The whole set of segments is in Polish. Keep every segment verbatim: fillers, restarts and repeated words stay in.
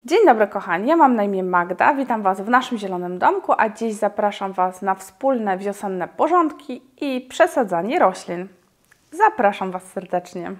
Dzień dobry kochani, ja mam na imię Magda, witam Was w naszym zielonym domku, a dziś zapraszam Was na wspólne wiosenne porządki i przesadzanie roślin. Zapraszam Was serdecznie.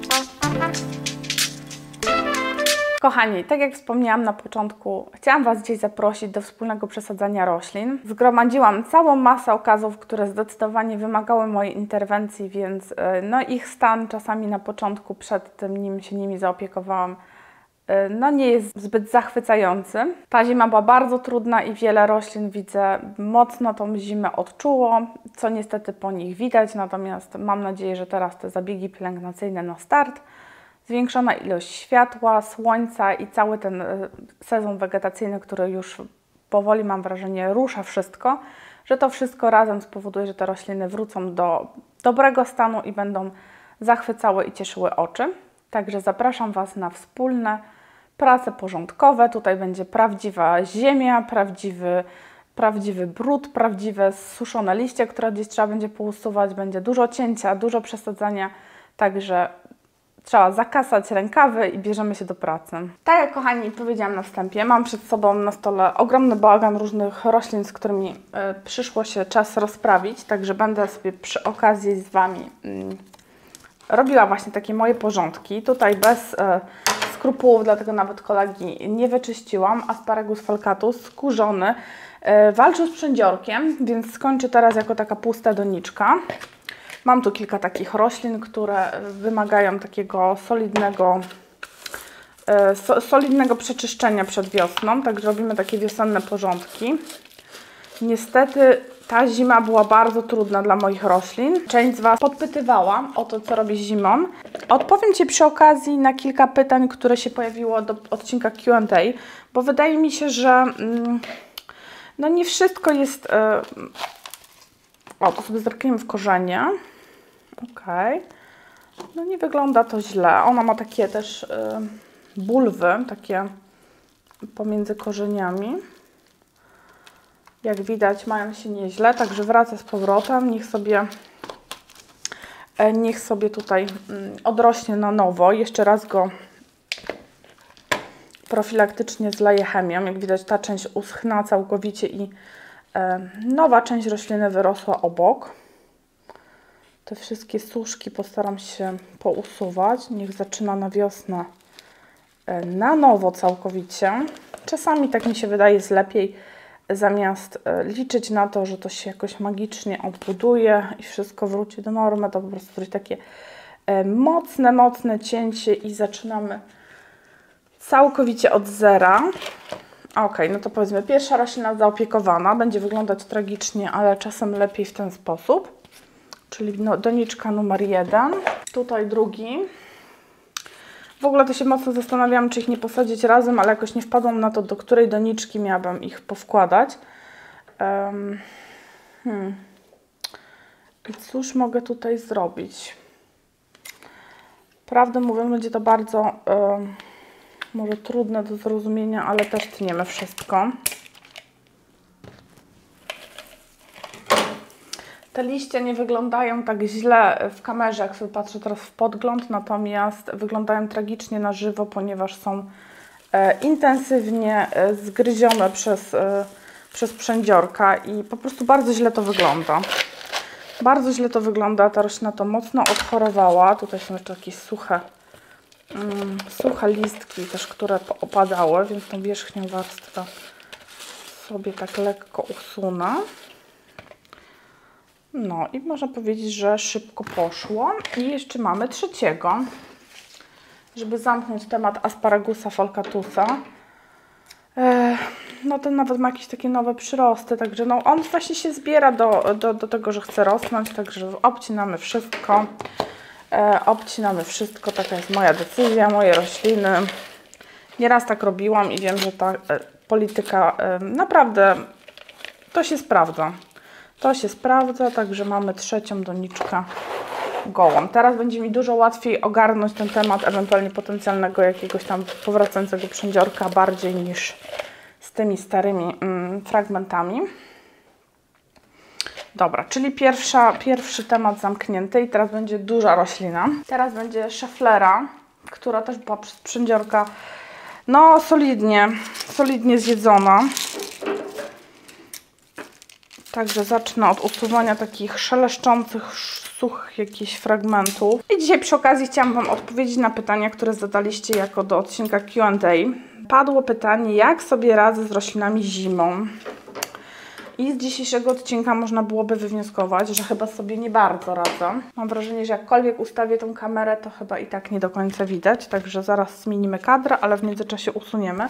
Kochani, tak jak wspomniałam na początku, chciałam Was dziś zaprosić do wspólnego przesadzania roślin. Zgromadziłam całą masę okazów, które zdecydowanie wymagały mojej interwencji, więc no, ich stan czasami na początku, przed tym nim się nimi zaopiekowałam, no nie jest zbyt zachwycający. Ta zima była bardzo trudna i wiele roślin, widzę, mocno tą zimę odczuło, co niestety po nich widać, natomiast mam nadzieję, że teraz te zabiegi pielęgnacyjne na start, zwiększona ilość światła, słońca i cały ten sezon wegetacyjny, który już powoli, mam wrażenie, rusza wszystko, że to wszystko razem spowoduje, że te rośliny wrócą do dobrego stanu i będą zachwycały i cieszyły oczy. Także zapraszam Was na wspólne prace porządkowe. Tutaj będzie prawdziwa ziemia, prawdziwy, prawdziwy brud, prawdziwe suszone liście, które gdzieś trzeba będzie pousuwać. Będzie dużo cięcia, dużo przesadzania, także trzeba zakasać rękawy i bierzemy się do pracy. Tak jak kochani powiedziałam na wstępie, mam przed sobą na stole ogromny bałagan różnych roślin, z którymi y, przyszło się czas rozprawić, także będę sobie przy okazji z Wami y, robiła właśnie takie moje porządki. Tutaj bez e, skrupułów, dlatego nawet kolegi nie wyczyściłam. Asparagus falcatus skurzony, e, walczył z przędziorkiem, więc skończy teraz jako taka pusta doniczka. Mam tu kilka takich roślin, które wymagają takiego solidnego, e, so, solidnego przeczyszczenia przed wiosną, także robimy takie wiosenne porządki. Niestety ta zima była bardzo trudna dla moich roślin. Część z Was podpytywała o to, co robić zimą. Odpowiem Ci przy okazji na kilka pytań, które się pojawiło do odcinka Q and A, bo wydaje mi się, że mm, no nie wszystko jest... Yy... O, to sobie zerkniemy w korzenie. Okej. No nie wygląda to źle. Ona ma takie też yy, bulwy, takie pomiędzy korzeniami. Jak widać, mają się nieźle, także wraca z powrotem. Niech sobie, niech sobie tutaj odrośnie na nowo. Jeszcze raz go profilaktycznie zleję chemią. Jak widać, ta część uschna całkowicie i nowa część rośliny wyrosła obok. Te wszystkie suszki postaram się pousuwać. Niech zaczyna na wiosnę na nowo całkowicie. Czasami, tak mi się wydaje, jest lepiej, zamiast liczyć na to, że to się jakoś magicznie odbuduje i wszystko wróci do normy, to po prostu zrobić takie mocne, mocne cięcie i zaczynamy całkowicie od zera. Ok, no to powiedzmy, pierwsza roślina zaopiekowana, będzie wyglądać tragicznie, ale czasem lepiej w ten sposób. Czyli no, doniczka numer jeden. Tutaj drugi. W ogóle to się mocno zastanawiałam, czy ich nie posadzić razem, ale jakoś nie wpadłam na to, do której doniczki miałabym ich powkładać. Um, hmm. I cóż mogę tutaj zrobić? Prawdę mówiąc, będzie to bardzo um, może trudne do zrozumienia, ale też tniemy wszystko. Te liście nie wyglądają tak źle w kamerze, jak sobie patrzę teraz w podgląd, natomiast wyglądają tragicznie na żywo, ponieważ są e, intensywnie e, zgryzione przez, e, przez przędziorka i po prostu bardzo źle to wygląda. Bardzo źle to wygląda, ta roślina to mocno odchorowała. Tutaj są jeszcze jakieś suche, mm, suche listki też, które opadały, więc tą wierzchnią warstwę sobie tak lekko usunę. No i można powiedzieć, że szybko poszło. I jeszcze mamy trzeciego, żeby zamknąć temat asparagusa falcatusa. E, no ten nawet ma jakieś takie nowe przyrosty, także no on właśnie się zbiera do, do, do tego, że chce rosnąć, także obcinamy wszystko. E, obcinamy wszystko, taka jest moja decyzja, moje rośliny. Nieraz tak robiłam i wiem, że ta e, polityka e, naprawdę to się sprawdza. To się sprawdza, także mamy trzecią doniczkę gołą. Teraz będzie mi dużo łatwiej ogarnąć ten temat ewentualnie potencjalnego jakiegoś tam powracającego przędziorka bardziej niż z tymi starymi mm, fragmentami. Dobra, czyli pierwsza, pierwszy temat zamknięty i teraz będzie duża roślina. Teraz będzie szaflera, która też była przez przędziorka No solidnie, solidnie zjedzona. Także zacznę od usuwania takich szeleszczących, suchych jakichś fragmentów. I dzisiaj przy okazji chciałam Wam odpowiedzieć na pytania, które zadaliście jako do odcinka Q and A. Padło pytanie, jak sobie radzę z roślinami zimą. I z dzisiejszego odcinka można byłoby wywnioskować, że chyba sobie nie bardzo radzę. Mam wrażenie, że jakkolwiek ustawię tą kamerę, to chyba i tak nie do końca widać. Także zaraz zmienimy kadrę, ale w międzyczasie usuniemy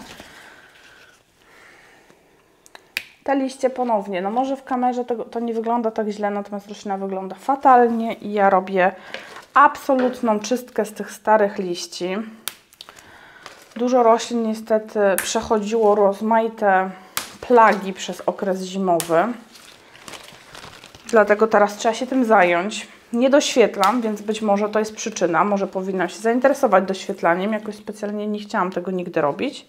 te liście ponownie. No może w kamerze to, to nie wygląda tak źle, natomiast roślina wygląda fatalnie i ja robię absolutną czystkę z tych starych liści. Dużo roślin niestety przechodziło rozmaite plagi przez okres zimowy. Dlatego teraz trzeba się tym zająć. Nie doświetlam, więc być może to jest przyczyna. Może powinnam się zainteresować doświetlaniem. Jakoś specjalnie nie chciałam tego nigdy robić.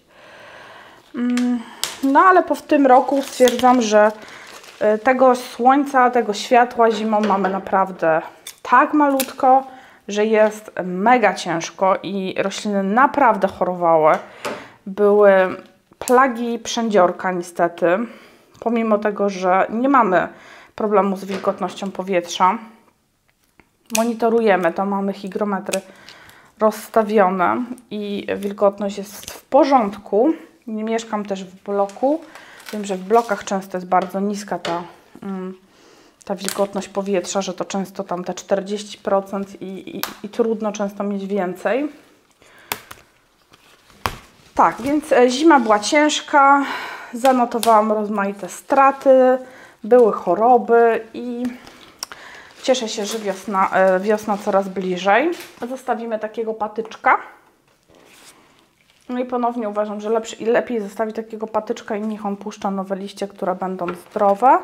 No ale po w tym roku stwierdzam, że tego słońca, tego światła zimą mamy naprawdę tak malutko, że jest mega ciężko i rośliny naprawdę chorowały. Były plagi przędziorka niestety, pomimo tego, że nie mamy problemu z wilgotnością powietrza. Monitorujemy to, mamy hygrometry rozstawione i wilgotność jest w porządku. Nie mieszkam też w bloku. Wiem, że w blokach często jest bardzo niska ta, ta wilgotność powietrza, że to często tam te czterdzieści procent i, i, i trudno często mieć więcej. Tak, więc zima była ciężka, zanotowałam rozmaite straty, były choroby i cieszę się, że wiosna, wiosna coraz bliżej. Zostawimy takiego patyczka. No i ponownie uważam, że lepszy i lepiej zostawić takiego patyczka i niech on puszcza nowe liście, które będą zdrowe.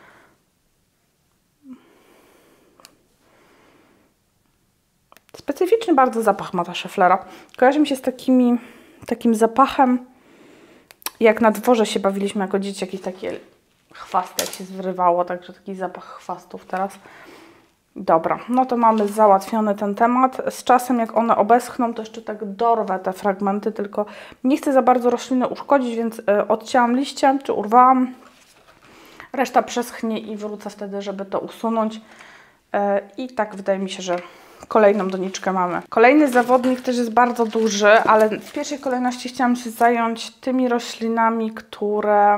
Specyficzny bardzo zapach ma ta szeflera. Kojarzy mi się z takimi, takim zapachem, jak na dworze się bawiliśmy jako dzieci, jakieś takie chwasty, jak się zrywało, także taki zapach chwastów teraz. Dobra, no to mamy załatwiony ten temat. Z czasem jak one obeschną, to jeszcze tak dorwę te fragmenty, tylko nie chcę za bardzo rośliny uszkodzić, więc y, odcięłam liście, czy urwałam. Reszta przeschnie i wrócę wtedy, żeby to usunąć. Y, I tak wydaje mi się, że kolejną doniczkę mamy. Kolejny zawodnik też jest bardzo duży, ale w pierwszej kolejności chciałam się zająć tymi roślinami, które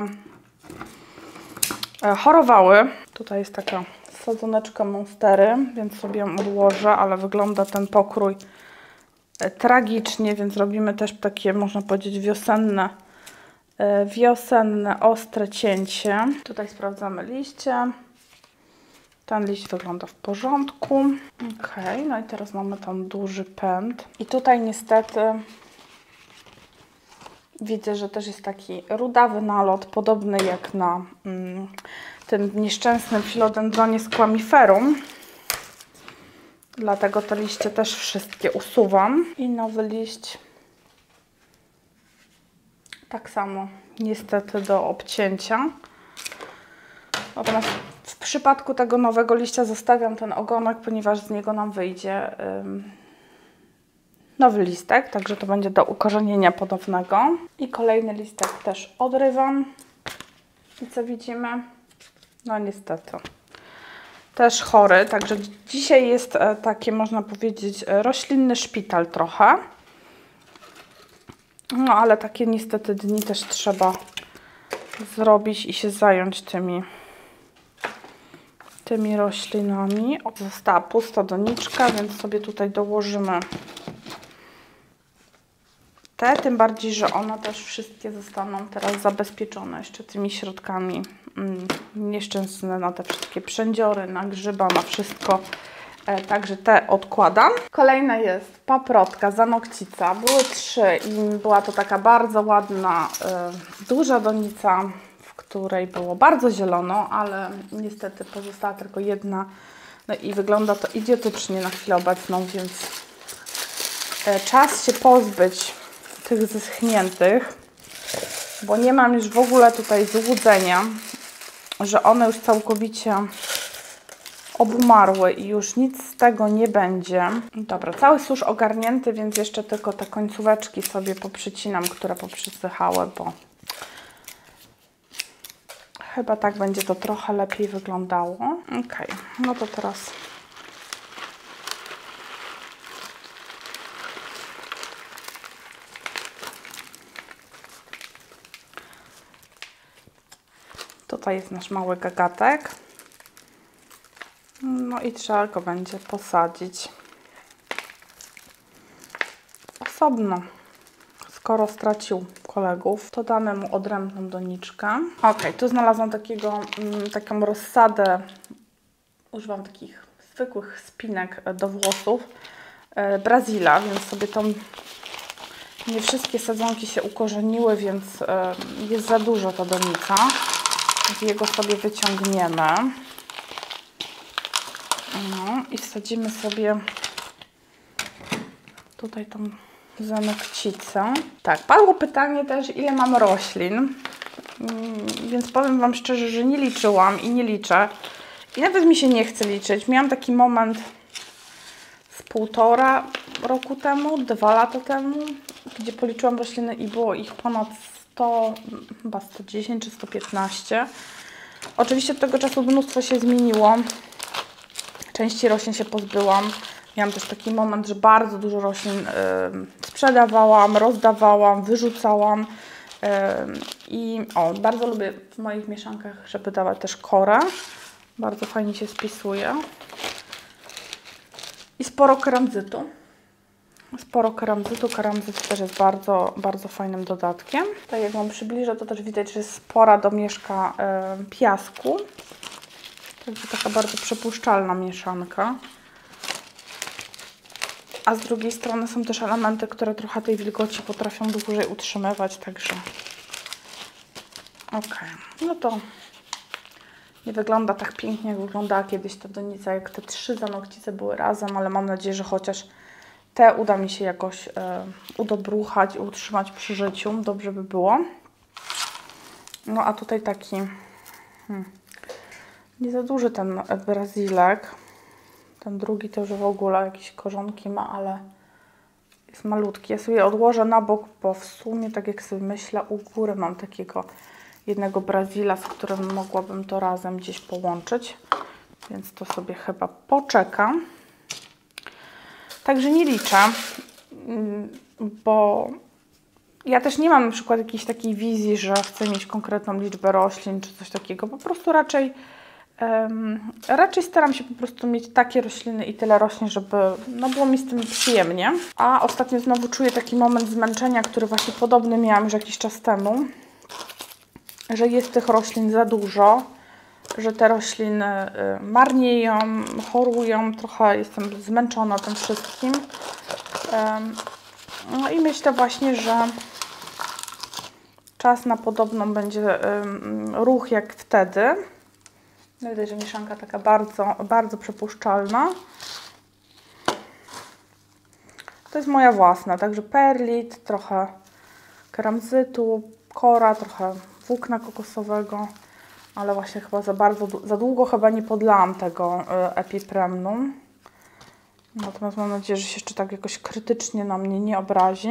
y, chorowały. Tutaj jest taka sadzoneczka monstery, więc sobie ją odłożę, ale wygląda ten pokrój tragicznie, więc robimy też takie, można powiedzieć, wiosenne, wiosenne, ostre cięcie. Tutaj sprawdzamy liście. Ten liść wygląda w porządku. Ok, no i teraz mamy tam duży pęd. I tutaj niestety widzę, że też jest taki rudawy nalot, podobny jak na mm, tym nieszczęsnym Philodendronie squamiferum. Dlatego te liście też wszystkie usuwam. I nowy liść tak samo niestety do obcięcia. Natomiast w przypadku tego nowego liścia zostawiam ten ogonek, ponieważ z niego nam wyjdzie ym, nowy listek, także to będzie do ukorzenienia ponownego. I kolejny listek też odrywam. I co widzimy? No niestety. Też chory, także dzisiaj jest e, taki, można powiedzieć, roślinny szpital trochę. No ale takie niestety dni też trzeba zrobić i się zająć tymi, tymi roślinami. O, została pusta doniczka, więc sobie tutaj dołożymy te, tym bardziej, że one też wszystkie zostaną teraz zabezpieczone jeszcze tymi środkami mm, nieszczęsne na te wszystkie przędziory, na grzyba, na wszystko. E, także te odkładam. Kolejna jest paprotka, zanokcica. Były trzy i była to taka bardzo ładna, e, duża donica, w której było bardzo zielono, ale niestety pozostała tylko jedna. No i wygląda to idiotycznie na chwilę obecną, więc e, czas się pozbyć tych zeschniętych, bo nie mam już w ogóle tutaj złudzenia, że one już całkowicie obumarły i już nic z tego nie będzie. Dobra, cały susz ogarnięty, więc jeszcze tylko te końcóweczki sobie poprzycinam, które poprzysychały, bo chyba tak będzie to trochę lepiej wyglądało. Ok, no to teraz tutaj jest nasz mały gagatek. No i trzeba go będzie posadzić osobno. Skoro stracił kolegów, to damy mu odrębną doniczkę. Ok, tu znalazłam takiego, mm, taką rozsadę. Używam takich zwykłych spinek do włosów. E, Brazila, więc sobie tą... Nie wszystkie sadzonki się ukorzeniły, więc e, jest za dużo ta donica. Z jego sobie wyciągniemy. No i wsadzimy sobie tutaj tą zanokcicę. Tak, padło pytanie też, ile mam roślin. Więc powiem Wam szczerze, że nie liczyłam i nie liczę. I nawet mi się nie chce liczyć. Miałam taki moment z półtora roku temu, dwa lata temu, gdzie policzyłam rośliny i było ich ponad sto, chyba sto dziesięć czy sto piętnaście. Oczywiście od tego czasu mnóstwo się zmieniło. Części roślin się pozbyłam. Miałam też taki moment, że bardzo dużo roślin y, sprzedawałam, rozdawałam, wyrzucałam. Y, I o, bardzo lubię w moich mieszankach, żeby dawać też korę. Bardzo fajnie się spisuje. I sporo keramzytu. Sporo keramzytu. Keramzyt też jest bardzo, bardzo fajnym dodatkiem. Tak jak Wam przybliżę, to też widać, że jest spora domieszka y, piasku. Także taka bardzo przepuszczalna mieszanka. A z drugiej strony są też elementy, które trochę tej wilgoci potrafią dłużej utrzymywać, także ok. No to nie wygląda tak pięknie, jak wyglądała kiedyś ta donica, jak te trzy zanokcice były razem, ale mam nadzieję, że chociaż te uda mi się jakoś e, udobruchać i utrzymać przy życiu. Dobrze by było. No a tutaj taki hmm, nie za duży ten brazilek. Ten drugi to już w ogóle jakieś korzonki ma, ale jest malutki. Ja sobie odłożę na bok, bo w sumie, tak jak sobie myślę, u góry mam takiego jednego brazila, z którym mogłabym to razem gdzieś połączyć. Więc to sobie chyba poczekam. Także nie liczę, bo ja też nie mam na przykład jakiejś takiej wizji, że chcę mieć konkretną liczbę roślin czy coś takiego. Po prostu raczej Um, raczej staram się po prostu mieć takie rośliny i tyle roślin, żeby no, było mi z tym przyjemnie. A ostatnio znowu czuję taki moment zmęczenia, który właśnie podobny miałam już jakiś czas temu, że jest tych roślin za dużo, że te rośliny y, marnieją, chorują, trochę jestem zmęczona tym wszystkim. Um, no i myślę właśnie, że czas na podobną będzie um, ruch jak wtedy. No widać, że mieszanka taka bardzo, bardzo przepuszczalna. To jest moja własna, także perlit, trochę keramzytu, kora, trochę włókna kokosowego, ale właśnie chyba za bardzo, za długo chyba nie podlałam tego epipremnum. Natomiast mam nadzieję, że się jeszcze tak jakoś krytycznie na mnie nie obrazi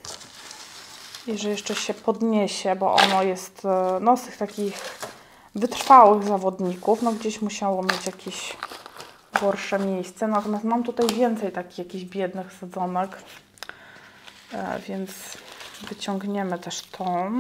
i że jeszcze się podniesie, bo ono jest no, z tych takich wytrwałych zawodników, no gdzieś musiało mieć jakieś gorsze miejsce, natomiast mam tutaj więcej takich jakichś biednych sadzonek, e, więc wyciągniemy też tą.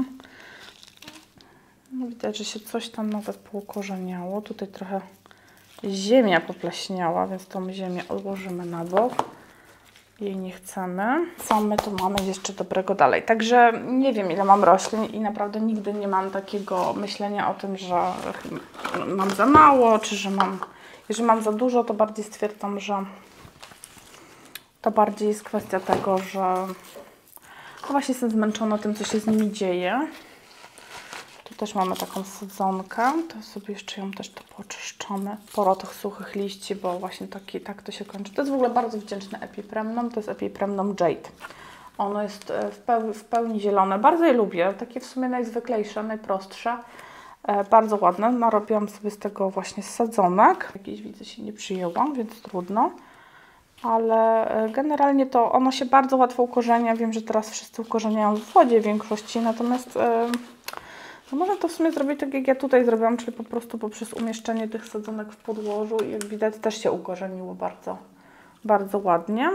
No, widać, że się coś tam nawet poukorzeniało, tutaj trochę ziemia popleśniała, więc tą ziemię odłożymy na bok. Jej nie chcemy. Co my tu mamy jeszcze dobrego dalej? Także nie wiem, ile mam roślin i naprawdę nigdy nie mam takiego myślenia o tym, że mam za mało, czy że mam... Jeżeli mam za dużo, to bardziej stwierdzam, że to bardziej jest kwestia tego, że no właśnie jestem zmęczona tym, co się z nimi dzieje. Tu też mamy taką sadzonkę, to sobie jeszcze ją też to poczyszczamy. Sporo tych suchych liści, bo właśnie taki, tak to się kończy. To jest w ogóle bardzo wdzięczne epipremnum, to jest epipremnum Jade. Ono jest w pełni, w pełni zielone, bardzo je lubię, takie w sumie najzwyklejsze, najprostsze. E, bardzo ładne. Narobiłam sobie z tego właśnie sadzonek. Jakieś widzę się nie przyjęłam, więc trudno. Ale generalnie to ono się bardzo łatwo ukorzenia. Wiem, że teraz wszyscy ukorzeniają w wodzie w większości, natomiast e, no można to w sumie zrobić tak, jak ja tutaj zrobiłam, czyli po prostu poprzez umieszczenie tych sadzonek w podłożu i jak widać też się ukorzeniło bardzo, bardzo ładnie.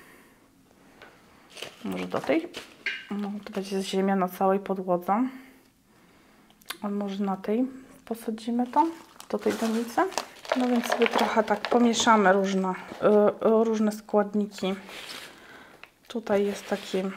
Może do tej, no, to będzie ziemia na całej podłodze, a może na tej posadzimy to, do tej donicy. No więc sobie trochę tak pomieszamy różne, yy, różne składniki. Tutaj jest takie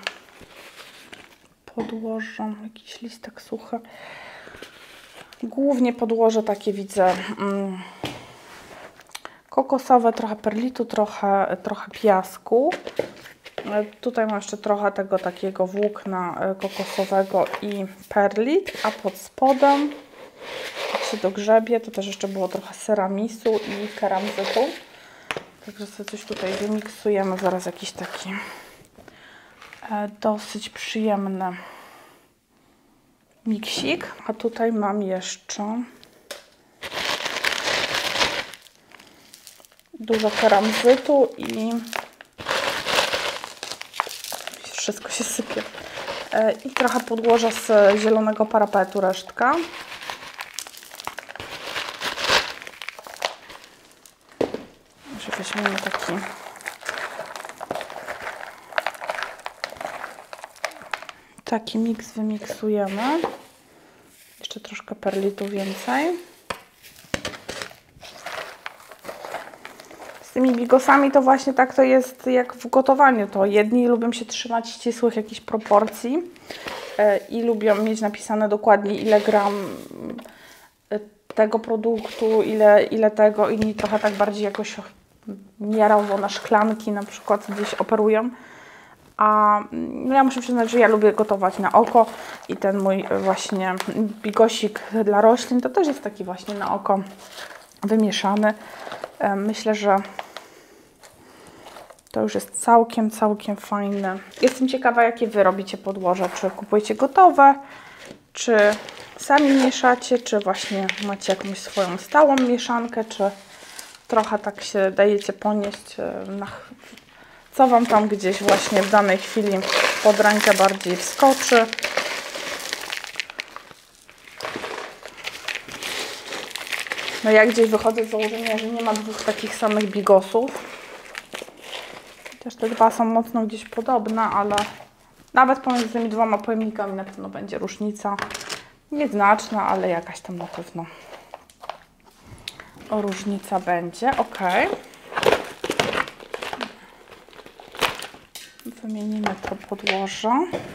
podłoże, jakiś listek suchy. Głównie podłoże takie widzę mm, kokosowe, trochę perlitu, trochę, trochę piasku. Tutaj mam jeszcze trochę tego takiego włókna kokosowego i perlit, a pod spodem, jak się dogrzebie, to też jeszcze było trochę ceramisu i keramzytu. Także sobie coś tutaj wymiksujemy, zaraz jakiś taki e, dosyć przyjemny miksik. A tutaj mam jeszcze dużo keramzytu i wszystko się sypie. E, I trochę podłoża z zielonego parapetu, resztka. Może weźmiemy taki taki miks, wymiksujemy. Jeszcze troszkę perlitu więcej. Z tymi bigosami to właśnie tak to jest jak w gotowaniu. To jedni lubią się trzymać ścisłych jakichś proporcji yy, i lubią mieć napisane dokładnie ile gram tego produktu, ile, ile tego, inni trochę tak bardziej jakoś miarowo na szklanki na przykład gdzieś operują. A no ja muszę przyznać, że ja lubię gotować na oko i ten mój właśnie bigosik dla roślin to też jest taki właśnie na oko wymieszany. Myślę, że to już jest całkiem, całkiem fajne. Jestem ciekawa, jakie Wy robicie podłoże. Czy kupujecie gotowe, czy sami mieszacie, czy właśnie macie jakąś swoją stałą mieszankę, czy trochę tak się dajecie ponieść na co Wam tam gdzieś właśnie w danej chwili pod rękę bardziej wskoczy. No ja gdzieś wychodzę z założenia, że nie ma dwóch takich samych bigosów. Chociaż te dwa są mocno gdzieś podobne, ale nawet pomiędzy tymi dwoma pojemnikami na pewno będzie różnica. Nieznaczna, ale jakaś tam na pewno różnica będzie. Ok. Wymienimy to podłoże.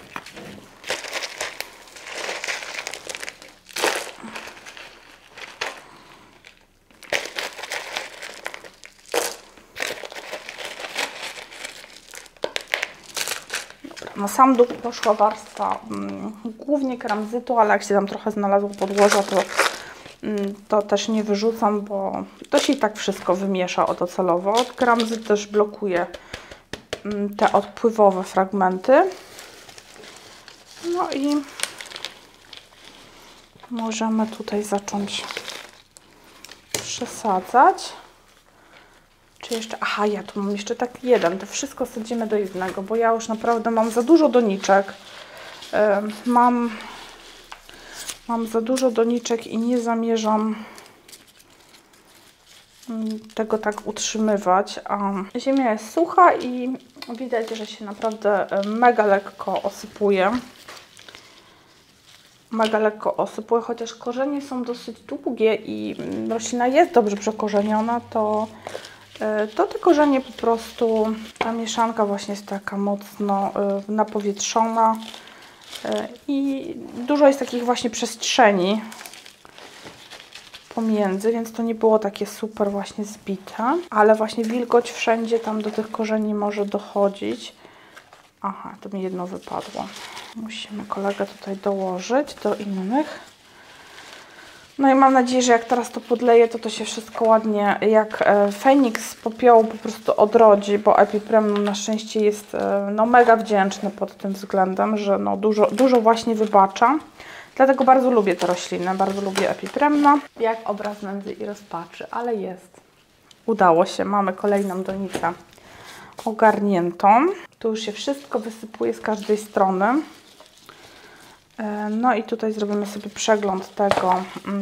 Na sam dół poszła warstwa mm, głównie keramzytu, ale jak się tam trochę znalazło podłoża, to, mm, to też nie wyrzucam, bo to się i tak wszystko wymiesza docelowo. Keramzyt też blokuje mm, te odpływowe fragmenty. No i możemy tutaj zacząć przesadzać. Czy jeszcze, aha, ja tu mam jeszcze tak jeden, to wszystko sadzimy do jednego, bo ja już naprawdę mam za dużo doniczek. Yy, mam, mam za dużo doniczek i nie zamierzam tego tak utrzymywać. A ziemia jest sucha i widać, że się naprawdę mega lekko osypuje. Mega lekko osypuje, chociaż korzenie są dosyć długie i roślina jest dobrze przekorzeniona, to to te korzenie po prostu, ta mieszanka właśnie jest taka mocno y, napowietrzona y, i dużo jest takich właśnie przestrzeni pomiędzy, więc to nie było takie super właśnie zbite, ale właśnie wilgoć wszędzie tam do tych korzeni może dochodzić. Aha, to mi jedno wypadło. Musimy kolegę tutaj dołożyć do innych. No i mam nadzieję, że jak teraz to podleję, to to się wszystko ładnie jak Feniks z popiołu po prostu odrodzi, bo Epipremnum na szczęście jest no, mega wdzięczny pod tym względem, że no, dużo, dużo właśnie wybacza. Dlatego bardzo lubię te rośliny, bardzo lubię Epipremna. Jak obraz nędzy i rozpaczy, ale jest. Udało się, mamy kolejną donicę ogarniętą. Tu już się wszystko wysypuje z każdej strony. No i tutaj zrobimy sobie przegląd tego.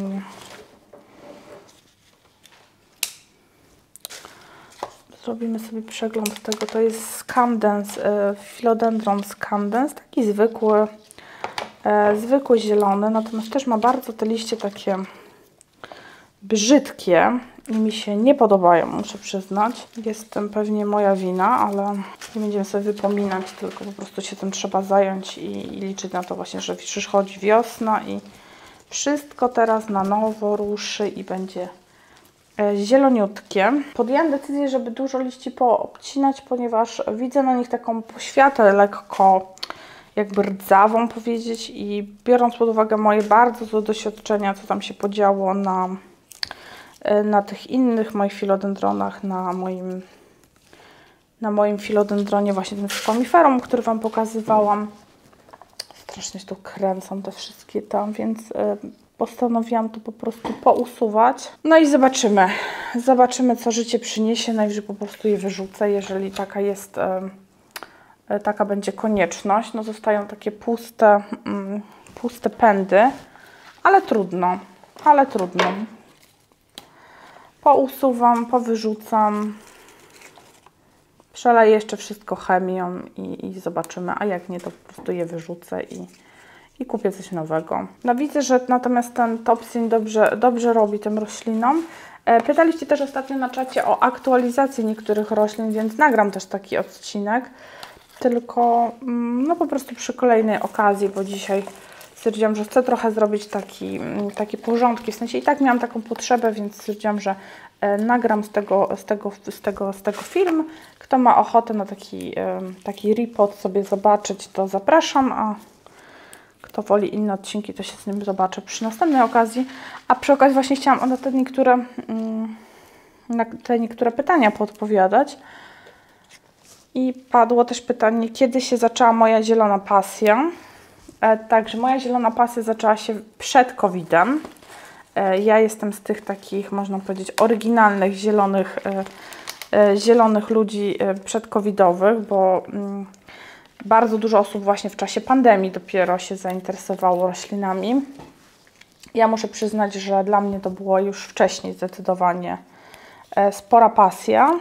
Zrobimy sobie przegląd tego. To jest Scandens, Philodendron Scandens, taki zwykły, zwykły zielony, natomiast też ma bardzo te liście takie brzydkie i mi się nie podobają, muszę przyznać. Jest to pewnie moja wina, ale nie będziemy sobie wypominać, tylko po prostu się tym trzeba zająć i, i liczyć na to właśnie, że przychodzi wiosna i wszystko teraz na nowo ruszy i będzie e, zieloniutkie. Podjęłam decyzję, żeby dużo liści poobcinać, ponieważ widzę na nich taką poświatę lekko jakby rdzawą powiedzieć i biorąc pod uwagę moje bardzo złe doświadczenia, co tam się podziało na na tych innych moich filodendronach, na moim, na moim filodendronie właśnie tym skomiferum, który Wam pokazywałam. Strasznie się tu kręcą te wszystkie tam, więc y, postanowiłam to po prostu pousuwać. No i zobaczymy. Zobaczymy, co życie przyniesie. Najwyżej po prostu je wyrzucę, jeżeli taka jest, y, y, taka będzie konieczność. No zostają takie puste, y, puste pędy, ale trudno, ale trudno. Pousuwam, powyrzucam, przeleję jeszcze wszystko chemią i, i zobaczymy, a jak nie, to po prostu je wyrzucę i, i kupię coś nowego. No widzę, że natomiast ten Topsin dobrze, dobrze robi tym roślinom. E, pytaliście też ostatnio na czacie o aktualizację niektórych roślin, więc nagram też taki odcinek, tylko mm, no po prostu przy kolejnej okazji, bo dzisiaj stwierdziłam, że chcę trochę zrobić taki, takie porządki, w sensie i tak miałam taką potrzebę, więc stwierdziłam, że e, nagram z tego, z, tego, z, tego, z tego film. Kto ma ochotę na taki, e, taki report sobie zobaczyć, to zapraszam, a kto woli inne odcinki, to się z nim zobaczę przy następnej okazji. A przy okazji właśnie chciałam na te niektóre, mm, na te niektóre pytania poodpowiadać. I padło też pytanie, kiedy się zaczęła moja zielona pasja. Także moja zielona pasja zaczęła się przed kowidem. Ja jestem z tych takich, można powiedzieć, oryginalnych zielonych, zielonych ludzi przedcovidowych, bo bardzo dużo osób właśnie w czasie pandemii dopiero się zainteresowało roślinami. Ja muszę przyznać, że dla mnie to było już wcześniej zdecydowanie spora pasja.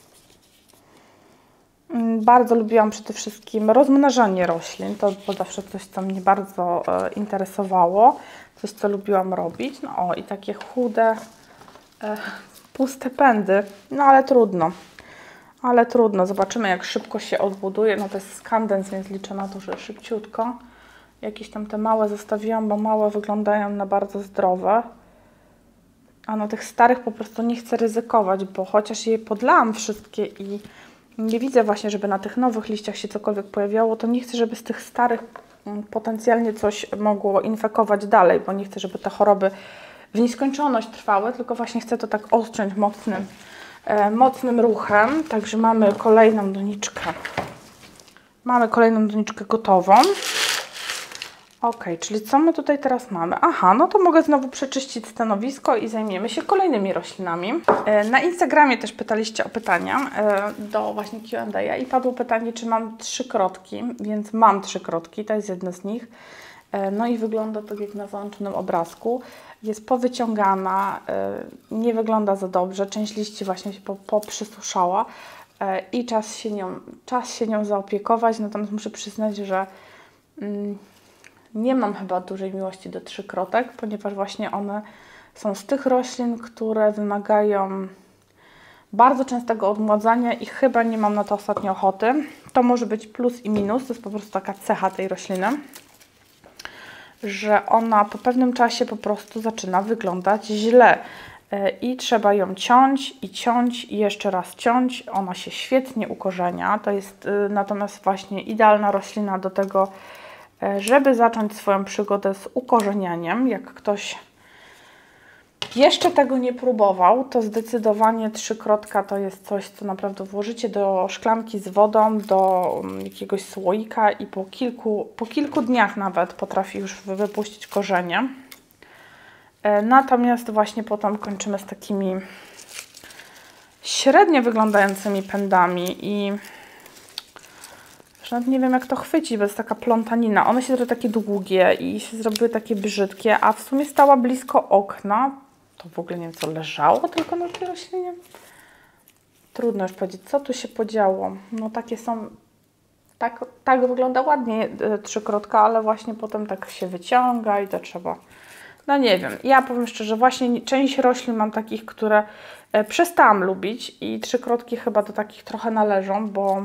Bardzo lubiłam przede wszystkim rozmnażanie roślin. To było zawsze coś, co mnie bardzo e, interesowało. Coś, co lubiłam robić. No o, i takie chude, e, puste pędy. No ale trudno. Ale trudno. Zobaczymy, jak szybko się odbuduje. No to jest Scandens, więc liczę na to, że szybciutko. Jakieś tam te małe zostawiłam, bo małe wyglądają na bardzo zdrowe. A na tych starych po prostu nie chcę ryzykować, bo chociaż je podlałam wszystkie i nie widzę właśnie, żeby na tych nowych liściach się cokolwiek pojawiało, to nie chcę, żeby z tych starych potencjalnie coś mogło infekować dalej, bo nie chcę, żeby te choroby w nieskończoność trwały, tylko właśnie chcę to tak odciąć mocnym, e, mocnym ruchem. Także mamy kolejną doniczkę. Mamy kolejną doniczkę gotową. Ok, czyli co my tutaj teraz mamy? Aha, no to mogę znowu przeczyścić stanowisko i zajmiemy się kolejnymi roślinami. Na Instagramie też pytaliście o pytania do właśnie Q and A i padło pytanie, czy mam trzy krotki, więc mam trzy krotki, to jest jedna z nich. No i wygląda tak jak na załączonym obrazku. Jest powyciągana, nie wygląda za dobrze, część liści właśnie się poprzysuszała i czas się nią, czas się nią zaopiekować, natomiast muszę przyznać, że mm, nie mam chyba dużej miłości do trzykrotek, ponieważ właśnie one są z tych roślin, które wymagają bardzo częstego odmładzania i chyba nie mam na to ostatnio ochoty. To może być plus i minus, to jest po prostu taka cecha tej rośliny, że ona po pewnym czasie po prostu zaczyna wyglądać źle i trzeba ją ciąć i ciąć i jeszcze raz ciąć. Ona się świetnie ukorzenia, to jest natomiast właśnie idealna roślina do tego, żeby zacząć swoją przygodę z ukorzenianiem. Jak ktoś jeszcze tego nie próbował, to zdecydowanie trzykrotka to jest coś, co naprawdę włożycie do szklanki z wodą, do jakiegoś słoika i po kilku, po kilku dniach nawet potrafi już wypuścić korzenie. Natomiast właśnie potem kończymy z takimi średnio wyglądającymi pędami i nawet nie wiem, jak to chwycić, bo jest taka plątanina. One się zrobiły takie długie i się zrobiły takie brzydkie, a w sumie stała blisko okna. To w ogóle nie wiem, co leżało tylko na tej roślinie. Trudno już powiedzieć, co tu się podziało. No takie są, tak, tak wygląda ładnie e, trzykrotka, ale właśnie potem tak się wyciąga i to trzeba... No nie wiem, ja powiem szczerze, właśnie część roślin mam takich, które e, przestałam lubić i trzykrotki chyba do takich trochę należą, bo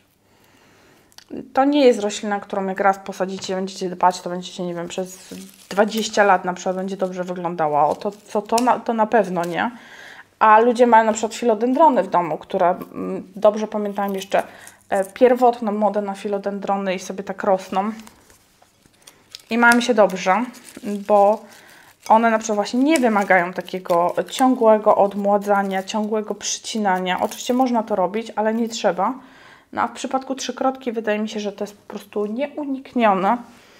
to nie jest roślina, którą jak raz posadzicie, będziecie dbać, to będziecie, nie wiem, przez dwadzieścia lat na przykład będzie dobrze wyglądała. O to, co to, na, to na pewno nie. A ludzie mają na przykład filodendrony w domu, które dobrze pamiętam jeszcze e, pierwotną modę na filodendrony i sobie tak rosną. I mają się dobrze, bo one na przykład właśnie nie wymagają takiego ciągłego odmładzania, ciągłego przycinania. Oczywiście można to robić, ale nie trzeba. No a w przypadku trzykrotki wydaje mi się, że to jest po prostu nieuniknione.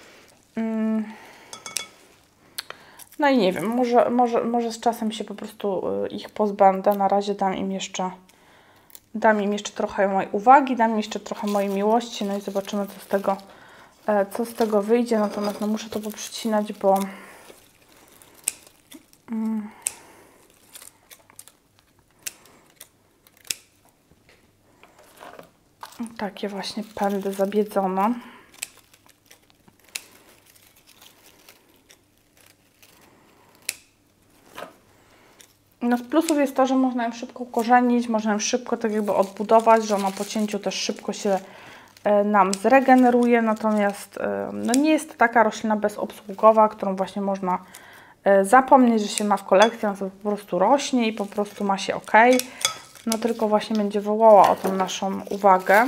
No i nie wiem, może, może, może z czasem się po prostu ich pozbędę. Na razie dam im jeszcze, dam im jeszcze trochę mojej uwagi, dam im jeszcze trochę mojej miłości, no i zobaczymy, co z tego, co z tego wyjdzie. Natomiast no, muszę to poprzycinać, bo mm, takie właśnie pędy zabiedzone. No z plusów jest to, że można ją szybko ukorzenić, można ją szybko tak jakby odbudować, że ona po cięciu też szybko się e, nam zregeneruje, natomiast e, no nie jest to taka roślina bezobsługowa, którą właśnie można e, zapomnieć, że się ma w kolekcji, ona sobie po prostu rośnie i po prostu ma się ok. No tylko właśnie będzie wołała o tą naszą uwagę.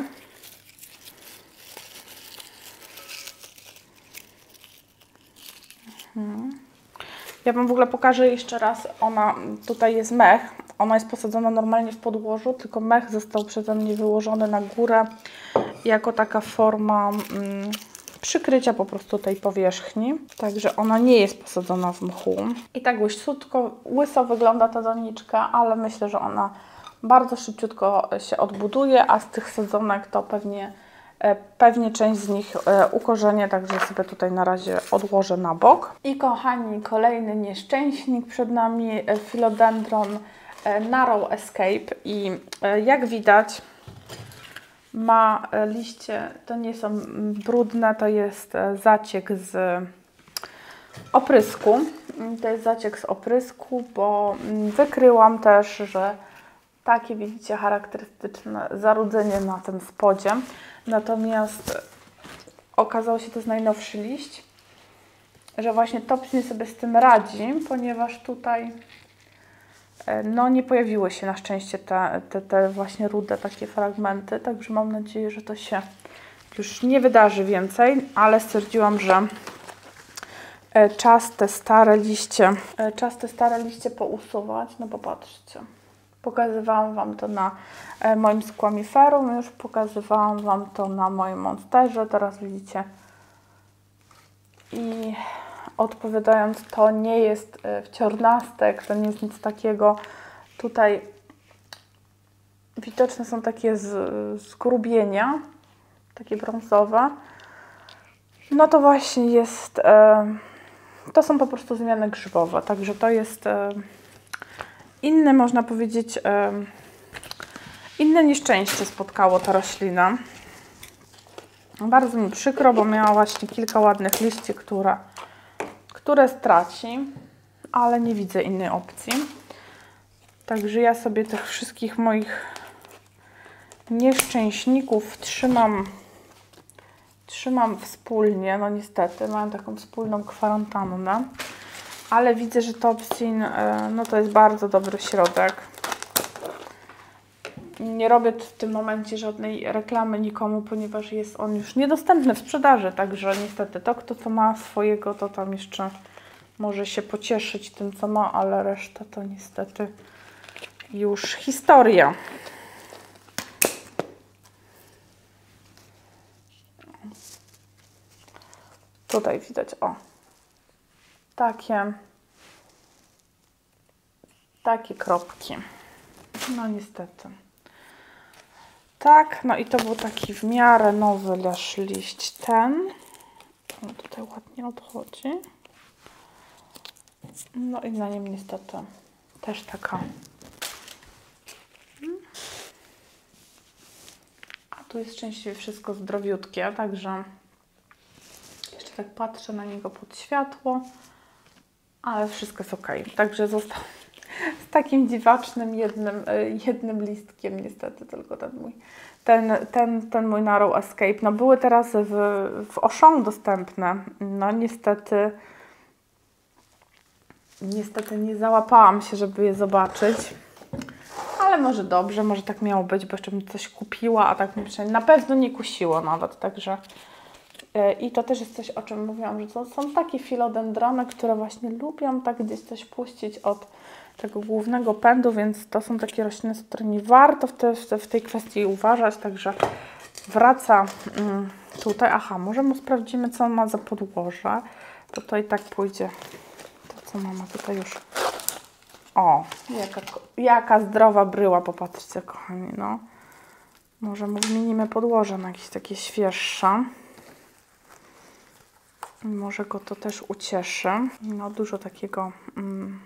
Mhm. Ja Wam w ogóle pokażę jeszcze raz, ona, tutaj jest mech, ona jest posadzona normalnie w podłożu, tylko mech został przeze mnie wyłożony na górę jako taka forma mm, przykrycia po prostu tej powierzchni, także ona nie jest posadzona w mchu. I tak łysiutko, łyso wygląda ta doniczka, ale myślę, że ona bardzo szybciutko się odbuduje, a z tych sadzonek to pewnie Pewnie część z nich ukorzenię, także sobie tutaj na razie odłożę na bok. I kochani, kolejny nieszczęśnik przed nami, Philodendron Narrow Escape. I jak widać ma liście, to nie są brudne, to jest zaciek z oprysku. To jest zaciek z oprysku, bo wykryłam też, że takie widzicie charakterystyczne zarudzenie na tym spodzie. Natomiast okazało się, to jest najnowszy liść, że właśnie Topsin sobie z tym radzi, ponieważ tutaj no nie pojawiły się na szczęście te, te, te właśnie rude takie fragmenty, także mam nadzieję, że to się już nie wydarzy więcej, ale stwierdziłam, że czas te stare liście, czas te stare liście pousuwać. No popatrzcie. Pokazywałam Wam to na moim squamiferum, już pokazywałam Wam to na moim monsterze, teraz widzicie. I odpowiadając, to nie jest wciornastek, to nie jest nic takiego. Tutaj widoczne są takie z, zgrubienia, takie brązowe. No to właśnie jest, to są po prostu zmiany grzybowe, także to jest inne, można powiedzieć, inne nieszczęście spotkało ta roślina. Bardzo mi przykro, bo miała właśnie kilka ładnych liści, które, które straci, ale nie widzę innej opcji. Także ja sobie tych wszystkich moich nieszczęśników trzymam, trzymam wspólnie. No niestety, mam taką wspólną kwarantannę. Ale widzę, że Topsin no to jest bardzo dobry środek. Nie robię w tym momencie żadnej reklamy nikomu, ponieważ jest on już niedostępny w sprzedaży. Także niestety to, kto co ma swojego, to tam jeszcze może się pocieszyć tym, co ma, ale reszta to niestety już historia. Tutaj widać, o, takie, takie kropki. No niestety. Tak, no i to był taki w miarę nowy lash liść ten. O, tutaj ładnie odchodzi. No i na nim niestety też taka. A tu jest szczęśliwie wszystko zdrowiutkie, także jeszcze tak patrzę na niego pod światło, ale wszystko jest ok. Także został z takim dziwacznym jednym, jednym listkiem niestety, tylko ten mój, ten, ten, ten mój Narrow Escape. No były teraz w, w Auchan dostępne, no niestety niestety nie załapałam się, żeby je zobaczyć, ale może dobrze, może tak miało być, bo jeszcze bym coś kupiła, a tak mi przynajmniej na pewno nie kusiło nawet, także i to też jest coś, o czym mówiłam, że to są takie filodendrony, które właśnie lubią tak gdzieś coś puścić od tego głównego pędu, więc to są takie rośliny, z którymi warto w, te, w, te, w tej kwestii uważać, także wraca mm, tutaj. Aha, może mu sprawdzimy, co on ma za podłoże, to to i tak pójdzie to, co mama tutaj już. O, jaka, jaka zdrowa bryła, popatrzcie, kochani, no. Może mu zmienimy podłoże na jakieś takie świeższe. Może go to też ucieszy. No dużo takiego mm,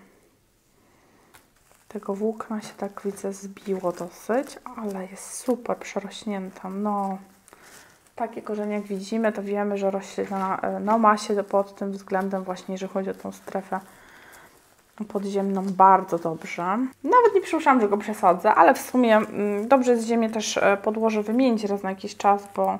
tego włókna się tak widzę zbiło dosyć, ale jest super przerośnięta. No takie korzenie jak widzimy, to wiemy, że roślina no, ma się pod tym względem właśnie, jeżeli chodzi o tą strefę podziemną bardzo dobrze. Nawet nie przypuszczam, że go przesadzę, ale w sumie mm, dobrze jest ziemię też podłoże wymienić raz na jakiś czas, bo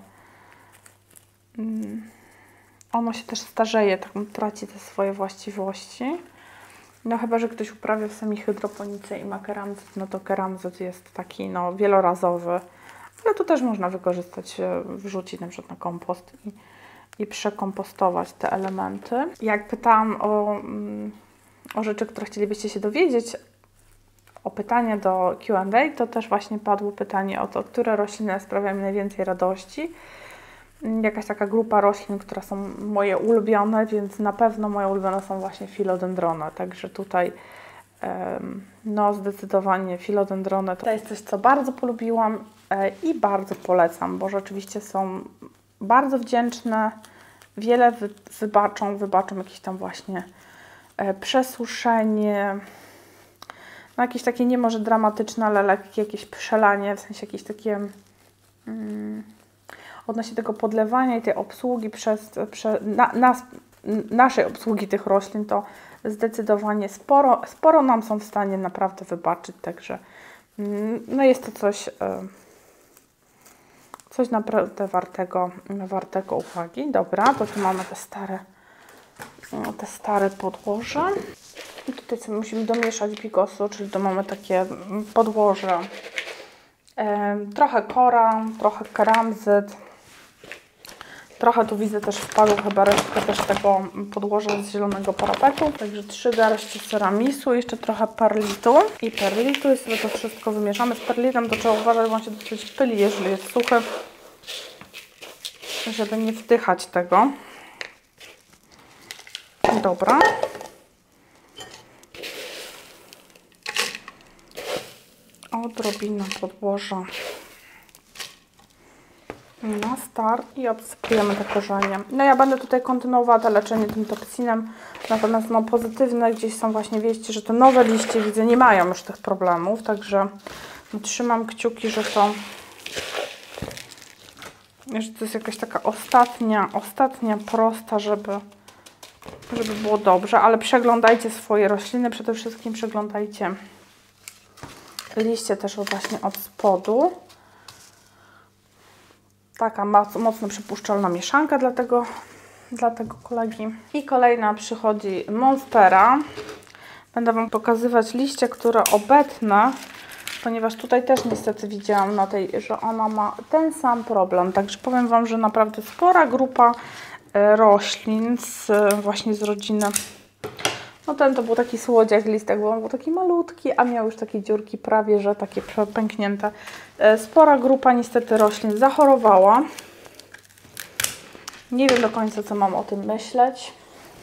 mm, ono się też starzeje, tak traci te swoje właściwości. No chyba, że ktoś uprawia w sami hydroponice i ma keramzyt, no to keramzyt jest taki no wielorazowy. Ale to też można wykorzystać, wrzucić na przykład na kompost i, i przekompostować te elementy. Jak pytałam o, o rzeczy, które chcielibyście się dowiedzieć, o pytanie do Q and A, to też właśnie padło pytanie o to, które rośliny sprawiają mi najwięcej radości. Jakaś taka grupa roślin, które są moje ulubione, więc na pewno moje ulubione są właśnie filodendrony. Także tutaj no zdecydowanie filodendrony to jest coś, co bardzo polubiłam i bardzo polecam, bo rzeczywiście są bardzo wdzięczne, wiele wy, wybaczą, wybaczą jakieś tam właśnie przesuszenie, no jakieś takie nie może dramatyczne, ale lekkie jakieś przelanie, w sensie jakieś takie mm, odnośnie tego podlewania i tej obsługi przez, przez na, nas, naszej obsługi tych roślin, to zdecydowanie sporo, sporo nam są w stanie naprawdę wybaczyć, także no jest to coś, coś naprawdę wartego, wartego uwagi. Dobra, to tu mamy te stare, te stare podłoże. I tutaj sobie musimy domieszać bigosu, czyli tu mamy takie podłoże, trochę kora, trochę keramzyt. Trochę tu widzę też wpadł chyba resztkę też tego podłoża z zielonego parapetu. Także trzy garści ceramisu, jeszcze trochę perlitu. I perlitu i sobie to wszystko wymieszamy. Z perlitem to trzeba uważać, bo on się dosyć pyli, jeżeli jest suchy, żeby nie wdychać tego. Dobra. Odrobinę podłoża na start i obsypujemy te korzenie. No ja będę tutaj kontynuowała to leczenie tym toksinem, natomiast no pozytywne gdzieś są właśnie wieści, że te nowe liście, widzę, nie mają już tych problemów, także no, trzymam kciuki, że to, że to jest jakaś taka ostatnia, ostatnia prosta, żeby, żeby było dobrze, ale przeglądajcie swoje rośliny, przede wszystkim przeglądajcie liście też właśnie od spodu. Taka mocno przypuszczalna mieszanka dla tego, dla tego kolegi. I kolejna przychodzi Monstera. Będę Wam pokazywać liście, które obetnę, ponieważ tutaj też niestety widziałam na tej, że ona ma ten sam problem. Także powiem Wam, że naprawdę spora grupa roślin z, właśnie z rodziny No ten to był taki słodziak listek, bo on był taki malutki, a miał już takie dziurki prawie, że takie pęknięte. Spora grupa niestety roślin zachorowała. Nie wiem do końca, co mam o tym myśleć.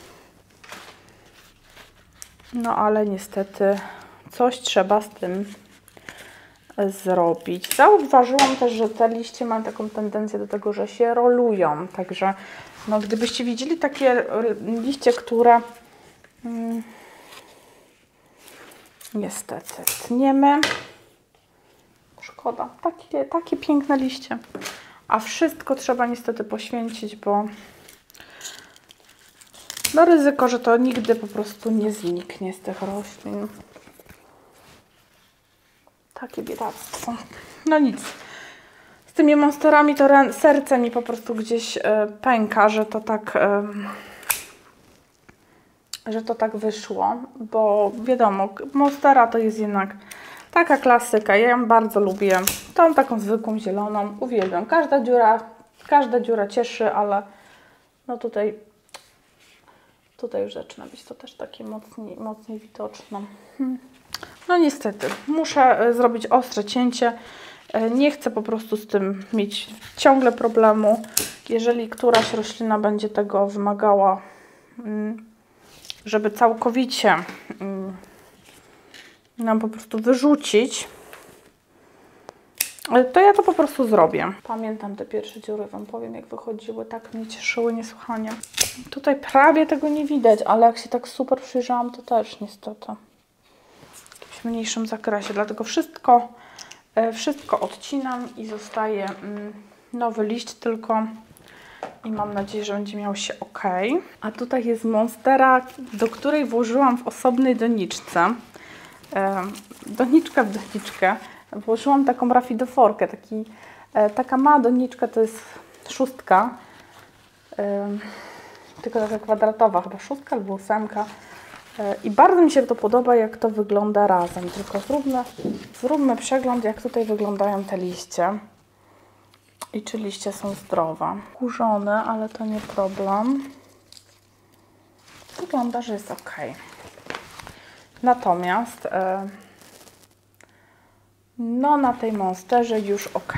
No ale niestety coś trzeba z tym zrobić. Zauważyłam też, że te liście mają taką tendencję do tego, że się rolują. Także no, gdybyście widzieli takie liście, które mm, niestety tniemy. Szkoda. Takie, takie piękne liście. A wszystko trzeba niestety poświęcić, bo no ryzyko, że to nigdy po prostu nie zniknie z tych roślin. Takie biedactwo. No nic. Z tymi monsterami to serce mi po prostu gdzieś y, pęka, że to tak y, że to tak wyszło, bo wiadomo, monstera to jest jednak taka klasyka. Ja ją bardzo lubię. Tą taką zwykłą zieloną uwielbiam. Każda dziura, każda dziura cieszy, ale no tutaj tutaj już zaczyna być to też takie mocniej, mocniej widoczne. Hmm. No niestety, muszę zrobić ostre cięcie. Nie chcę po prostu z tym mieć ciągle problemu. Jeżeli któraś roślina będzie tego wymagała, żeby całkowicie nam po prostu wyrzucić, to ja to po prostu zrobię. Pamiętam te pierwsze dziury, Wam powiem, jak wychodziły, tak mnie cieszyły niesłychanie. Tutaj prawie tego nie widać, ale jak się tak super przyjrzałam, to też niestety w jakimś mniejszym zakresie. Dlatego wszystko, wszystko odcinam i zostaje nowy liść tylko i mam nadzieję, że będzie miał się ok. A tutaj jest monstera, do której włożyłam w osobnej doniczce. Doniczka w doniczkę. Włożyłam taką rafidoforkę, taki, e, taka mała doniczka, to jest szóstka, e, tylko taka kwadratowa, chyba szóstka albo ósemka. E, I bardzo mi się to podoba, jak to wygląda razem. Tylko zróbmy, zróbmy przegląd, jak tutaj wyglądają te liście. I czy liście są zdrowe. Kurzone, ale to nie problem. Wygląda, że jest ok. Natomiast e, no na tej monsterze już ok.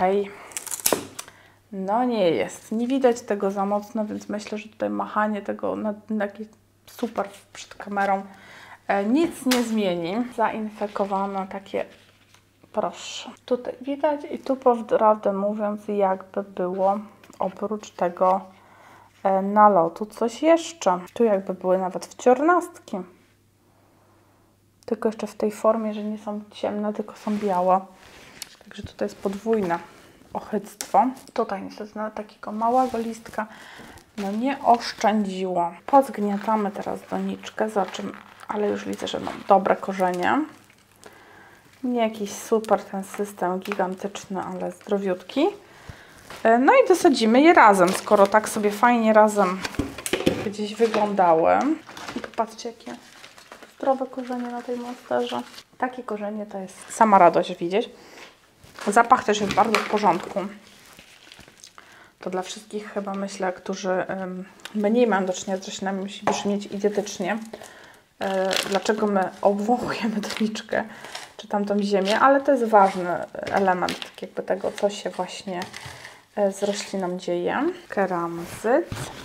No nie jest. Nie widać tego za mocno, więc myślę, że tutaj machanie tego na, na super przed kamerą e, nic nie zmieni. Zainfekowane takie, proszę. Tutaj widać i tu prawdę mówiąc, jakby było oprócz tego e, nalotu coś jeszcze. Tu jakby były nawet wciornastki. Tylko jeszcze w tej formie, że nie są ciemne, tylko są białe. Także tutaj jest podwójne ochyctwo. Tutaj niestety na takiego małego listka no nie oszczędziło. Pozgniatamy teraz doniczkę, za czym, ale już widzę, że mam dobre korzenie. Nie jakiś super ten system gigantyczny, ale zdrowiutki. No i dosadzimy je razem, skoro tak sobie fajnie razem gdzieś wyglądały. I popatrzcie, jakie zdrowe korzenie na tej monsterze. Takie korzenie to jest sama radość widzieć. Zapach też jest bardzo w porządku. To dla wszystkich chyba myślę, którzy um, mniej mają do czynienia z roślinami, musi brzmieć idiotycznie. E, dlaczego my obwąchujemy doniczkę, czy tamtą ziemię, ale to jest ważny element tak jakby tego, co się właśnie z rośliną dzieje. Keramzyt.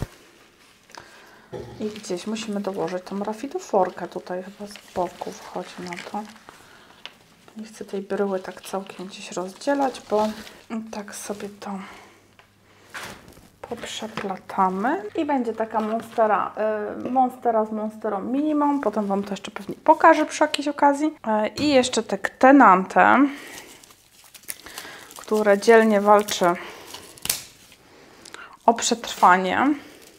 I gdzieś musimy dołożyć tą rafidoforkę. Tutaj chyba z boku wchodzi na to. Nie chcę tej bryły tak całkiem gdzieś rozdzielać, bo tak sobie to poprzeplatamy. I będzie taka monstera, y, monstera z monsterą minimum. Potem Wam to jeszcze pewnie pokażę przy jakiejś okazji. Y, I jeszcze te tenante, które dzielnie walczy o przetrwanie.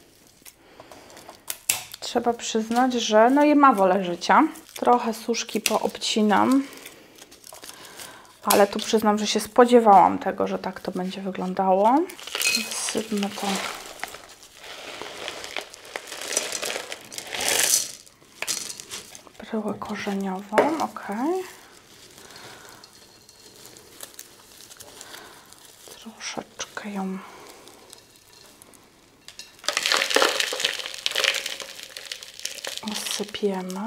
Trzeba przyznać, że no je ma wolę życia. Trochę suszki poobcinam. Ale tu przyznam, że się spodziewałam tego, że tak to będzie wyglądało. Wsypmy to bryłę korzeniową, ok. Troszeczkę ją Sypiemy.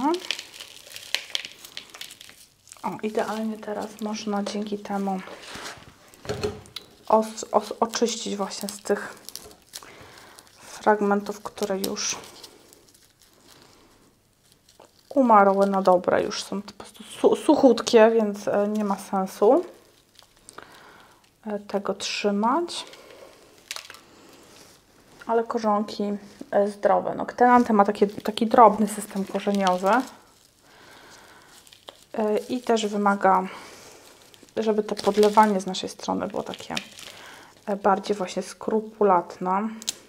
O, idealnie teraz można dzięki temu os, os, oczyścić właśnie z tych fragmentów, które już umarły na dobre. Już są po prostu su suchutkie, więc nie ma sensu tego trzymać. Ale korzonki zdrowe. No, Ktenanthe ma taki, taki drobny system korzeniowy i też wymaga, żeby to podlewanie z naszej strony było takie bardziej właśnie skrupulatne.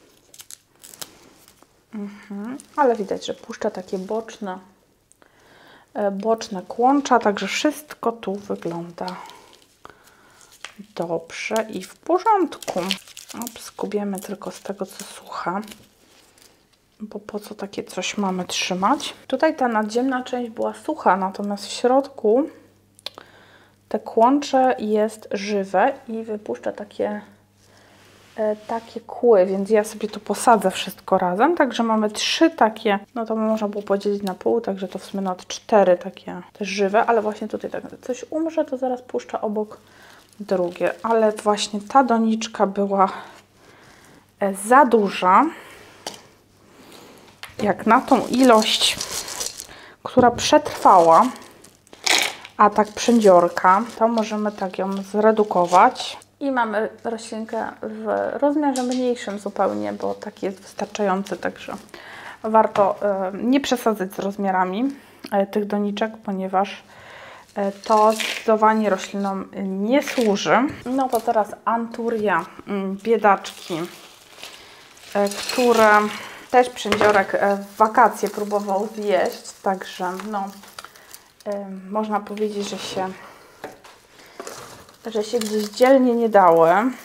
Mhm. Ale widać, że puszcza takie boczne, boczne kłącza, także wszystko tu wygląda dobrze i w porządku. Skubiemy tylko z tego, co suche, bo po co takie coś mamy trzymać. Tutaj ta nadziemna część była sucha, natomiast w środku te kłącze jest żywe i wypuszcza takie, e, takie kły, więc ja sobie to posadzę wszystko razem. Także mamy trzy takie, no to można było podzielić na pół, także to w sumie nawet cztery takie te żywe, ale właśnie tutaj tak coś umrze, to zaraz puszcza obok drugie, ale właśnie ta doniczka była za duża, jak na tą ilość, która przetrwała, a tak przędziorka, to możemy tak ją zredukować i mamy roślinkę w rozmiarze mniejszym zupełnie, bo taki jest wystarczający, także warto nie przesadzać z rozmiarami tych doniczek, ponieważ to zdecydowanie roślinom nie służy. No to teraz anturia, biedaczki, które też przędziorek w wakacje próbował zjeść, także no, można powiedzieć, że się, że się gdzieś dzielnie nie dały,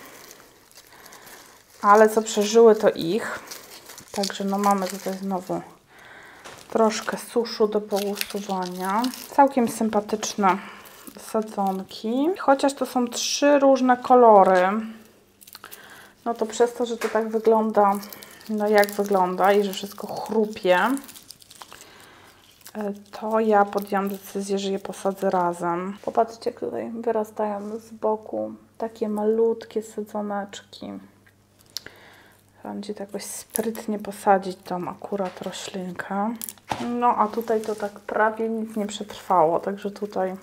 ale co przeżyły, to ich. Także no mamy tutaj znowu troszkę suszu do pousuwania. Całkiem sympatyczne sadzonki. Chociaż to są trzy różne kolory, no to przez to, że to tak wygląda, no jak wygląda i że wszystko chrupie, to ja podjęłam decyzję, że je posadzę razem. Popatrzcie, jak tutaj wyrastają z boku takie malutkie sadzoneczki. Będzie to jakoś sprytnie posadzić tą akurat roślinkę. No a tutaj to tak prawie nic nie przetrwało, także tutaj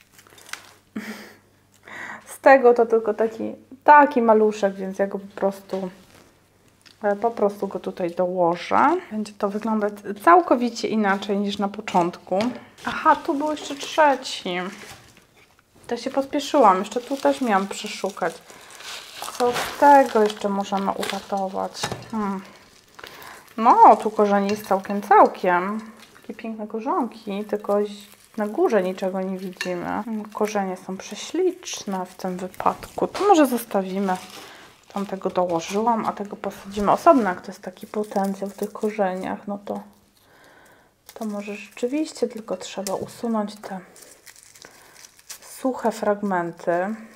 z tego to tylko taki, taki maluszek, więc ja go po prostu po prostu go tutaj dołożę. Będzie to wyglądać całkowicie inaczej niż na początku. Aha, tu był jeszcze trzeci. To się pospieszyłam, jeszcze tu też miałam przeszukać. Co z tego jeszcze możemy uratować? Hmm. No, tu korzeni jest całkiem, całkiem. Takie piękne korzonki, tylko na górze niczego nie widzimy. Korzenie są prześliczne w tym wypadku. To może zostawimy. Tam tego dołożyłam, a tego posadzimy osobno. Jak to jest taki potencjał w tych korzeniach, no to, to może rzeczywiście tylko trzeba usunąć te suche fragmenty.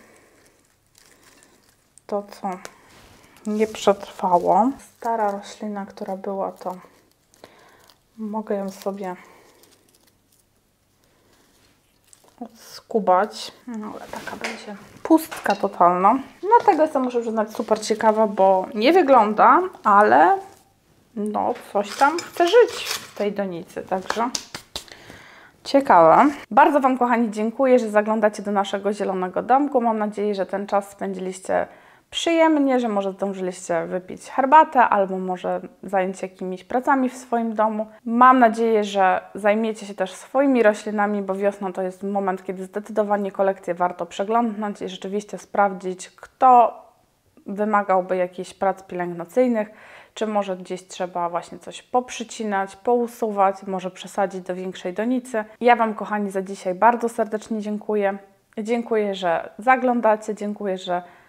To, co nie przetrwało. Stara roślina, która była, to mogę ją sobie skubać. No ale taka będzie pustka totalna. Dlatego jestem, muszę przyznać, super ciekawa, bo nie wygląda, ale no coś tam chce żyć w tej donicy, także ciekawe. Bardzo Wam, kochani, dziękuję, że zaglądacie do naszego zielonego domku. Mam nadzieję, że ten czas spędziliście przyjemnie, że może zdążyliście wypić herbatę albo może zająć się jakimiś pracami w swoim domu. Mam nadzieję, że zajmiecie się też swoimi roślinami, bo wiosna to jest moment, kiedy zdecydowanie kolekcję warto przeglądnąć i rzeczywiście sprawdzić, kto wymagałby jakichś prac pielęgnacyjnych, czy może gdzieś trzeba właśnie coś poprzycinać, pousuwać, może przesadzić do większej donicy. Ja Wam, kochani, za dzisiaj bardzo serdecznie dziękuję. Dziękuję, że zaglądacie, dziękuję, że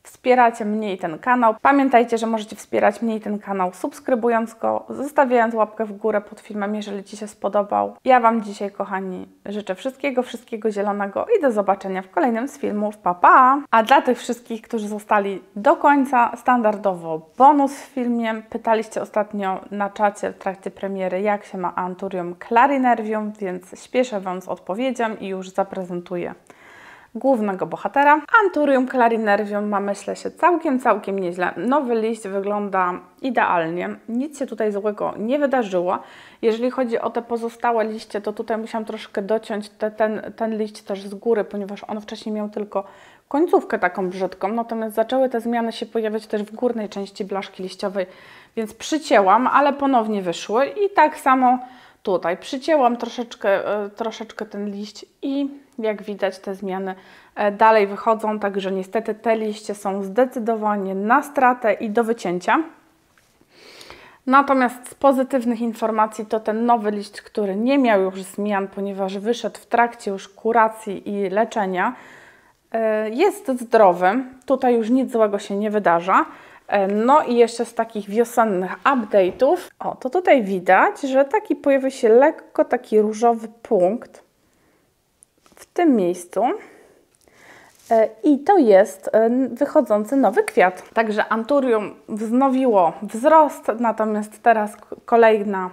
wspieracie mnie i ten kanał. Pamiętajcie, że możecie wspierać mnie i ten kanał subskrybując go, zostawiając łapkę w górę pod filmem, jeżeli Ci się spodobał. Ja Wam dzisiaj, kochani, życzę wszystkiego, wszystkiego zielonego i do zobaczenia w kolejnym z filmów. Pa, pa! A dla tych wszystkich, którzy zostali do końca, standardowo bonus w filmie. Pytaliście ostatnio na czacie w trakcie premiery, jak się ma Anturium Clarinervium, więc śpieszę Wam z odpowiedzią i już zaprezentuję głównego bohatera. Anturium Clarinervium ma, myślę, się całkiem, całkiem nieźle. Nowy liść wygląda idealnie. Nic się tutaj złego nie wydarzyło. Jeżeli chodzi o te pozostałe liście, to tutaj musiałam troszkę dociąć te, ten, ten liść też z góry, ponieważ on wcześniej miał tylko końcówkę taką brzydką, natomiast zaczęły te zmiany się pojawiać też w górnej części blaszki liściowej, więc przycięłam, ale ponownie wyszły i tak samo tutaj przycięłam troszeczkę, troszeczkę ten liść i jak widać te zmiany dalej wychodzą, także niestety te liście są zdecydowanie na stratę i do wycięcia. Natomiast z pozytywnych informacji to ten nowy liść, który nie miał już zmian, ponieważ wyszedł w trakcie już kuracji i leczenia, jest zdrowy. Tutaj już nic złego się nie wydarza. No i jeszcze z takich wiosennych update'ów, o, to tutaj widać, że taki pojawił się lekko taki różowy punkt w tym miejscu i to jest wychodzący nowy kwiat. Także Anturium wznowiło wzrost, natomiast teraz kolejna,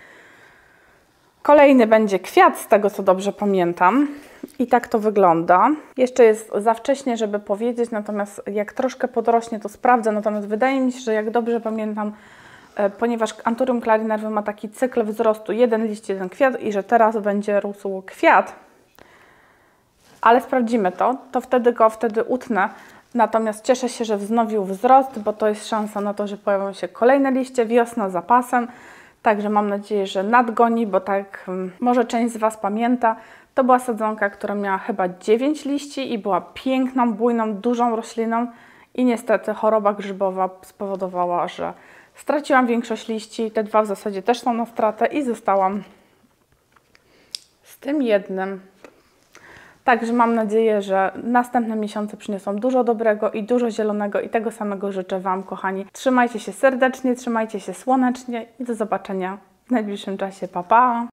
kolejny będzie kwiat, z tego co dobrze pamiętam. I tak to wygląda. Jeszcze jest za wcześnie, żeby powiedzieć, natomiast jak troszkę podrośnie, to sprawdzę. Natomiast wydaje mi się, że jak dobrze pamiętam, ponieważ Anturium Clarinervium ma taki cykl wzrostu, jeden liść, jeden kwiat i że teraz będzie rósł kwiat, ale sprawdzimy to, to wtedy go wtedy utnę. Natomiast cieszę się, że wznowił wzrost, bo to jest szansa na to, że pojawią się kolejne liście, wiosna za pasem. Także mam nadzieję, że nadgoni, bo tak może część z Was pamięta, to była sadzonka, która miała chyba dziewięć liści i była piękną, bujną, dużą rośliną i niestety choroba grzybowa spowodowała, że straciłam większość liści. Te dwa w zasadzie też są na stratę i zostałam z tym jednym. Także mam nadzieję, że następne miesiące przyniosą dużo dobrego i dużo zielonego i tego samego życzę Wam, kochani. Trzymajcie się serdecznie, trzymajcie się słonecznie i do zobaczenia w najbliższym czasie. Pa, pa!